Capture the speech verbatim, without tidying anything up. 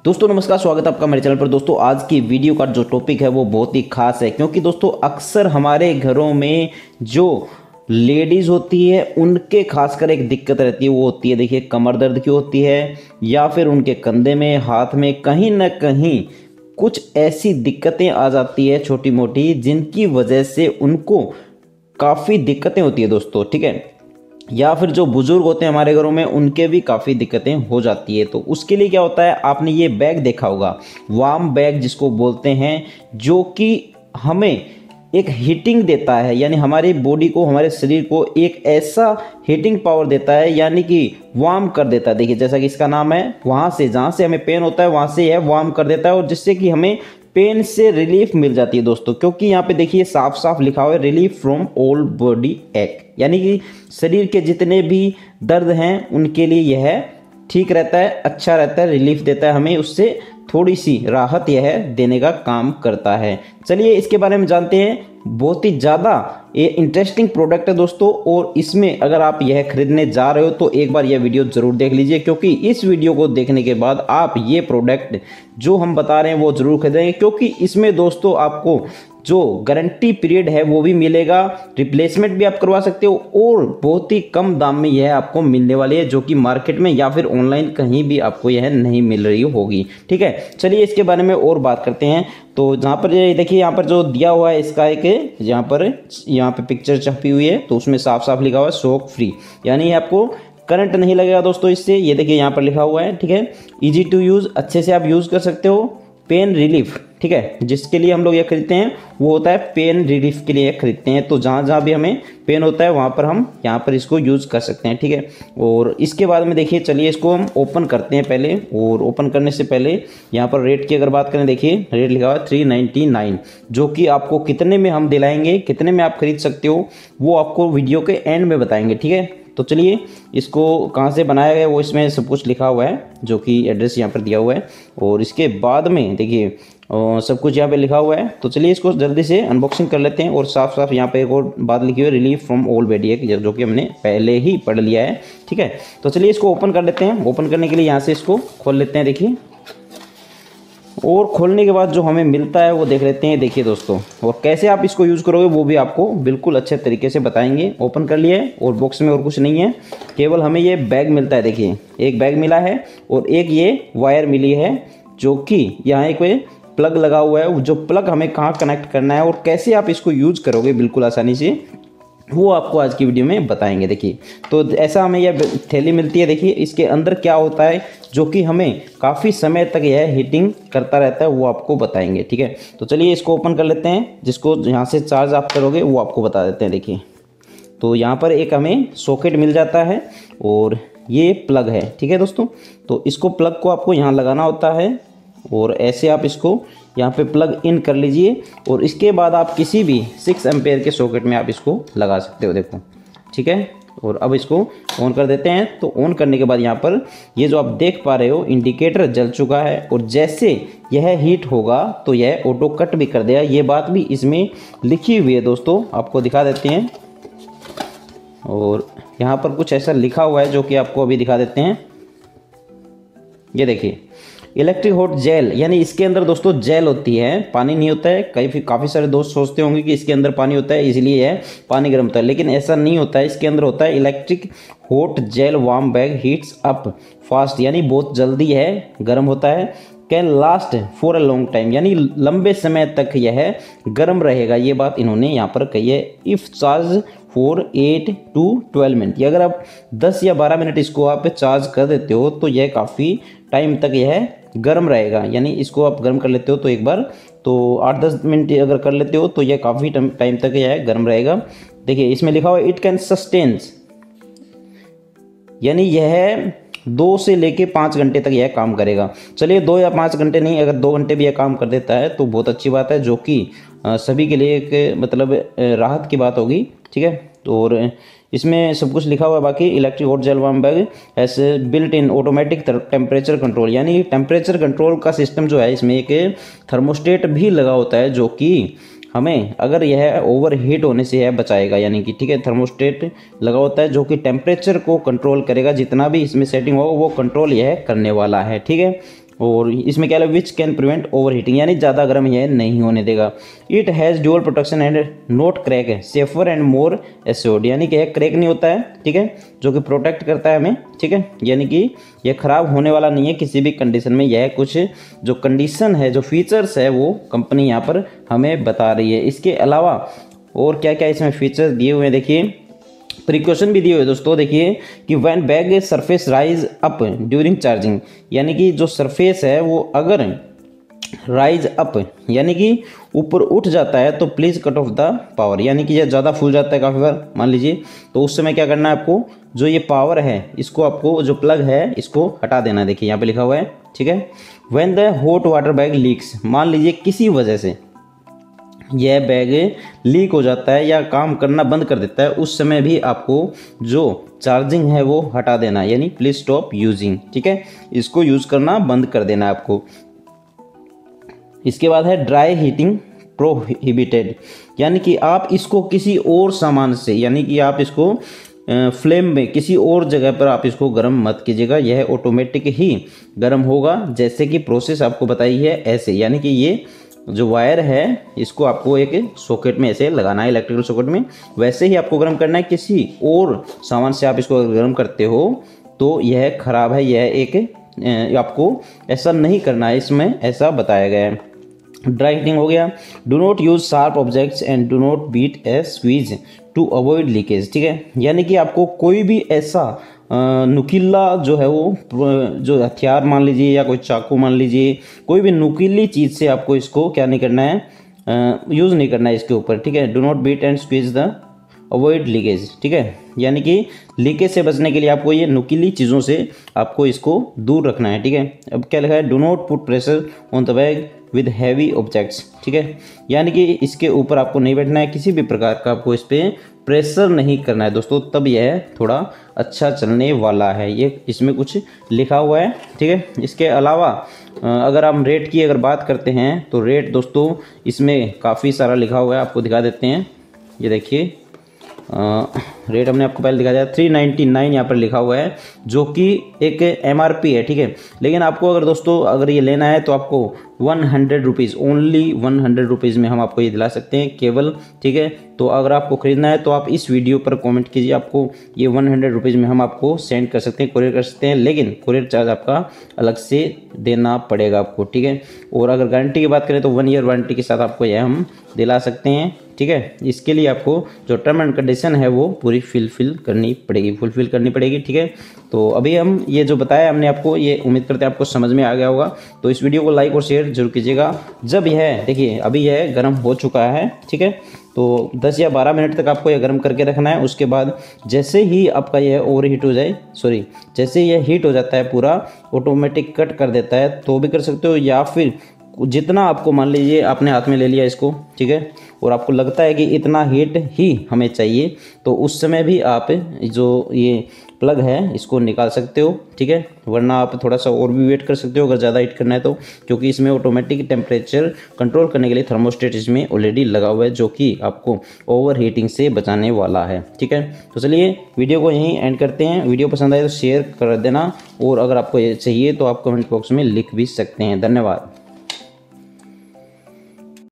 दोस्तों नमस्कार, स्वागत है आपका मेरे चैनल पर। दोस्तों आज की वीडियो का जो टॉपिक है वो बहुत ही खास है, क्योंकि दोस्तों अक्सर हमारे घरों में जो लेडीज़ होती है उनके खासकर एक दिक्कत रहती है, वो होती है देखिए कमर दर्द की होती है, या फिर उनके कंधे में, हाथ में, कहीं ना कहीं कुछ ऐसी दिक्कतें आ जाती है छोटी मोटी, जिनकी वजह से उनको काफ़ी दिक्कतें होती है दोस्तों। ठीक है, या फिर जो बुजुर्ग होते हैं हमारे घरों में उनके भी काफ़ी दिक्कतें हो जाती है। तो उसके लिए क्या होता है, आपने ये बैग देखा होगा, वार्म बैग जिसको बोलते हैं, जो कि हमें एक हीटिंग देता है, यानी हमारी बॉडी को, हमारे शरीर को एक ऐसा हीटिंग पावर देता है, यानी कि वार्म कर देता है। देखिए जैसा कि इसका नाम है, वहाँ से जहाँ से हमें पेन होता है वहाँ से यह वार्म कर देता है, और जिससे कि हमें पेन से रिलीफ मिल जाती है दोस्तों। क्योंकि यहाँ पे देखिए साफ साफ लिखा हुआ है रिलीफ फ्रॉम ऑल बॉडी एक, यानी कि शरीर के जितने भी दर्द हैं उनके लिए यह ठीक रहता है, अच्छा रहता है, रिलीफ देता है, हमें उससे थोड़ी सी राहत यह देने का काम करता है। चलिए इसके बारे में जानते हैं। बहुत ही ज़्यादा ये इंटरेस्टिंग प्रोडक्ट है दोस्तों, और इसमें अगर आप यह खरीदने जा रहे हो तो एक बार यह वीडियो ज़रूर देख लीजिए, क्योंकि इस वीडियो को देखने के बाद आप ये प्रोडक्ट जो हम बता रहे हैं वो ज़रूर खरीदेंगे। क्योंकि इसमें दोस्तों आपको जो गारंटी पीरियड है वो भी मिलेगा, रिप्लेसमेंट भी आप करवा सकते हो, और बहुत ही कम दाम में यह आपको मिलने वाली है, जो कि मार्केट में या फिर ऑनलाइन कहीं भी आपको यह नहीं मिल रही होगी। ठीक है, चलिए इसके बारे में और बात करते हैं। तो जहाँ पर ये देखिए, यहाँ पर जो दिया हुआ है इसका एक, यहाँ पर यहाँ पे पिक्चर छपी हुई है, तो उसमें साफ साफ लिखा हुआ है शॉक फ्री, यानी आपको करंट नहीं लगेगा दोस्तों इससे। ये देखिए यहाँ पर लिखा हुआ है, ठीक है, इजी टू यूज़, अच्छे से आप यूज़ कर सकते हो। पेन रिलीफ, ठीक है, जिसके लिए हम लोग ये खरीदते हैं वो होता है पेन रिलीफ के लिए खरीदते हैं। तो जहाँ जहाँ भी हमें पेन होता है वहाँ पर हम यहाँ पर इसको यूज़ कर सकते हैं। ठीक है, और इसके बाद में देखिए, चलिए इसको हम ओपन करते हैं पहले। और ओपन करने से पहले यहाँ पर रेट की अगर बात करें, देखिए रेट लिखा हुआ है थ्री नाइन्टी नाइन, जो कि आपको कितने में हम दिलाएंगे, कितने में आप खरीद सकते हो, वो आपको वीडियो के एंड में बताएंगे। ठीक है, तो चलिए इसको कहाँ से बनाया गया वो इसमें सब कुछ लिखा हुआ है, जो कि एड्रेस यहाँ पर दिया हुआ है, और इसके बाद में देखिए सब कुछ यहाँ पे लिखा हुआ है। तो चलिए इसको जल्दी से अनबॉक्सिंग कर लेते हैं। और साफ साफ यहाँ पे एक और बात लिखी हुई है, रिलीफ फ्रॉम ऑल बॉडी एक, जो कि हमने पहले ही पढ़ लिया है। ठीक है, तो चलिए इसको ओपन कर लेते हैं। ओपन करने के लिए यहाँ से इसको खोल लेते हैं, देखिए, और खोलने के बाद जो हमें मिलता है वो देख लेते हैं। देखिए दोस्तों, और कैसे आप इसको यूज़ करोगे वो भी आपको बिल्कुल अच्छे तरीके से बताएंगे। ओपन कर लिए, और बॉक्स में और कुछ नहीं है, केवल हमें ये बैग मिलता है। देखिए एक बैग मिला है, और एक ये वायर मिली है, जो कि यहाँ एक प्लग लगा हुआ है। जो प्लग हमें कहाँ कनेक्ट करना है और कैसे आप इसको यूज़ करोगे बिल्कुल आसानी से, वो आपको आज की वीडियो में बताएंगे। देखिए तो ऐसा हमें यह थैली मिलती है। देखिए इसके अंदर क्या होता है, जो कि हमें काफ़ी समय तक यह हीटिंग करता रहता है, वो आपको बताएंगे। ठीक है, तो चलिए इसको ओपन कर लेते हैं। जिसको यहाँ से चार्ज आप करोगे वो आपको बता देते हैं। देखिए तो यहाँ पर एक हमें सॉकेट मिल जाता है, और ये प्लग है। ठीक है दोस्तों, तो इसको प्लग को आपको यहाँ लगाना होता है, और ऐसे आप इसको यहाँ पे प्लग इन कर लीजिए, और इसके बाद आप किसी भी सिक्स एम्पेयर के सॉकेट में आप इसको लगा सकते हो। देखो ठीक है, और अब इसको ऑन कर देते हैं। तो ऑन करने के बाद यहाँ पर ये जो आप देख पा रहे हो इंडिकेटर जल चुका है, और जैसे यह हीट होगा तो यह ऑटो कट भी कर देगा। ये बात भी इसमें लिखी हुई है दोस्तों, आपको दिखा देते हैं। और यहाँ पर कुछ ऐसा लिखा हुआ है जो कि आपको अभी दिखा देते हैं। ये देखिए इलेक्ट्रिक हॉट जेल, यानी इसके अंदर दोस्तों जेल होती है, पानी नहीं होता है। कई काफ़ी सारे दोस्त सोचते होंगे कि इसके अंदर पानी होता है इसलिए यह पानी गर्म होता है, लेकिन ऐसा नहीं होता है। इसके अंदर होता है electric hot gel warm bag heats up fast, यानी बहुत जल्दी है गर्म होता है। Can last for a long time, यानी लंबे समय तक यह गर्म रहेगा। ये बात इन्होंने यहाँ पर कही है। If charge for eight to twelve minute, अगर आप दस या बारह मिनट इसको आप चार्ज कर देते हो तो यह काफ़ी टाइम तक यह गर्म रहेगा। यानी इसको आप गर्म कर लेते हो तो एक बार तो आठ दस मिनट अगर कर लेते हो तो यह काफ़ी टाइम तक यह गर्म रहेगा। देखिए इसमें लिखा हुआ है इट कैन सस्टेन्स, यानी यह दो से लेके पाँच घंटे तक यह काम करेगा। चलिए दो या पाँच घंटे नहीं, अगर दो घंटे भी यह काम कर देता है तो बहुत अच्छी बात है, जो कि सभी के लिए एक मतलब राहत की बात होगी। ठीक है, और इसमें सब कुछ लिखा हुआ है। बाकी electric hot gel warm bag as built in automatic temperature control, यानी टेम्परेचर कंट्रोल का सिस्टम जो है, इसमें एक थर्मोस्टेट भी लगा होता है, जो कि हमें अगर यह ओवर हीट होने से यह बचाएगा। यानी कि ठीक है, थर्मोस्टेट लगा होता है जो कि टेम्परेचर को कंट्रोल करेगा, जितना भी इसमें सेटिंग होगा वो कंट्रोल यह करने वाला है। ठीक है, और इसमें क्या है, which can prevent overheating, यानी ज़्यादा गर्म यह नहीं होने देगा। It has dual protection and not crack है, सेफर एंड मोर एश्योर्ड, यानी कि यह क्रैक नहीं होता है, ठीक है, जो कि प्रोटेक्ट करता है हमें, ठीक है, यानी कि यह ख़राब होने वाला नहीं है किसी भी कंडीशन में। यह कुछ जो कंडीशन है, जो फीचर्स है, वो कंपनी यहाँ पर हमें बता रही है। इसके अलावा और क्या क्या इसमें फीचर्स दिए हुए हैं, देखिए प्रिकॉशन भी दिए हुए दोस्तों। देखिए कि when bag surface rise up during charging, यानी कि जो सरफेस है वो अगर राइज अप यानी कि ऊपर उठ जाता है तो please cut off the power, यानी कि यह ज़्यादा फूल जाता है काफ़ी बार मान लीजिए, तो उस समय क्या करना है आपको, जो ये पावर है इसको आपको, जो प्लग है इसको हटा देना है। देखिए यहाँ पे लिखा हुआ है, ठीक है। When the hot water bag leaks, मान लीजिए किसी वजह से यह बैग लीक हो जाता है या काम करना बंद कर देता है, उस समय भी आपको जो चार्जिंग है वो हटा देना, यानी प्लीज स्टॉप यूजिंग, ठीक है, इसको यूज़ करना बंद कर देना है आपको। इसके बाद है ड्राई हीटिंग प्रोहिबिटेड, यानी कि आप इसको किसी और सामान से, यानी कि आप इसको फ्लेम में किसी और जगह पर आप इसको गर्म मत कीजिएगा, यह ऑटोमेटिक ही गर्म होगा, जैसे कि प्रोसेस आपको बताई है ऐसे, यानी कि ये जो वायर है इसको आपको एक सॉकेट में ऐसे लगाना है, इलेक्ट्रिकल सॉकेट में, वैसे ही आपको गर्म करना है। किसी और सामान से आप इसको गर्म करते हो तो यह खराब है, यह एक आपको ऐसा नहीं करना है, इसमें ऐसा बताया गया है। ड्राई हीटिंग हो गया। Do not use sharp objects and do not beat a स्वीज टू अवॉइड लीकेज, ठीक है, यानी कि आपको कोई भी ऐसा नुकीला जो है वो जो हथियार मान लीजिए या कोई चाकू मान लीजिए, कोई भी नुकीली चीज़ से आपको इसको क्या नहीं करना है, यूज़ नहीं करना है इसके ऊपर, ठीक है। Do not beat and squeeze the avoid leakage, ठीक है, यानी कि लीकेज से बचने के लिए आपको ये नुकीली चीज़ों से आपको इसको दूर रखना है, ठीक है। अब क्या लिखा है, do not put pressure on the bag with heavy objects, ठीक है, यानी कि इसके ऊपर आपको नहीं बैठना है, किसी भी प्रकार का आपको इस पर प्रेशर नहीं करना है दोस्तों, तब यह थोड़ा अच्छा चलने वाला है, ये इसमें कुछ लिखा हुआ है, ठीक है। इसके अलावा अगर हम रेट की अगर बात करते हैं तो रेट दोस्तों इसमें काफ़ी सारा लिखा हुआ है, आपको दिखा देते हैं। ये देखिए रेट हमने आपको पहले दिखा दिया, थ्री नाइन्टी नाइन यहाँ पर लिखा हुआ है, जो कि एक एमआरपी है, ठीक है, लेकिन आपको अगर दोस्तों अगर ये लेना है तो आपको one hundred rupees only one hundred rupees में हम आपको ये दिला सकते हैं केवल, ठीक है। तो अगर आपको ख़रीदना है तो आप इस वीडियो पर कमेंट कीजिए, आपको ये वन हंड्रेड रुपीज़ में हम आपको सेंड कर सकते हैं, कोरियर कर सकते हैं, लेकिन कोरियर चार्ज आपका अलग से देना पड़ेगा आपको, ठीक है। और अगर गारंटी की बात करें तो वन ईयर वारंटी के साथ आपको यह हम दिला सकते हैं, ठीक है। इसके लिए आपको जो टर्म एंड कंडीशन है वो पूरी फिलफिल करनी पड़ेगी, फुलफिल करनी पड़ेगी, ठीक है। तो अभी हम ये जो बताया हमने आपको, ये उम्मीद करते हैं आपको समझ में आ गया होगा। तो इस वीडियो को लाइक और शेयर जरूर कीजिएगा। जब यह देखिए अभी यह गर्म हो चुका है, ठीक है, तो दस या बारह मिनट तक आपको यह गर्म करके रखना है। उसके बाद जैसे ही आपका यह ओवर हीट हो जाए, सॉरी जैसे यह हीट हो जाता है पूरा, ऑटोमेटिक कट कर देता है, तो भी कर सकते हो, या फिर जितना आपको मान लीजिए आपने हाथ में ले लिया इसको, ठीक है, और आपको लगता है कि इतना हीट ही हमें चाहिए, तो उस समय भी आप जो ये प्लग है इसको निकाल सकते हो, ठीक है, वरना आप थोड़ा सा और भी वेट कर सकते हो अगर ज़्यादा हीट करना है तो, क्योंकि इसमें ऑटोमेटिक टेम्परेचर कंट्रोल करने के लिए थर्मोस्टेट इसमें ऑलरेडी लगा हुआ है, जो कि आपको ओवर हीटिंग से बचाने वाला है, ठीक है। तो चलिए वीडियो को यहीं एंड करते हैं। वीडियो पसंद आए तो शेयर कर देना, और अगर आपको ये चाहिए तो आप कमेंट बॉक्स में लिख भी सकते हैं। धन्यवाद।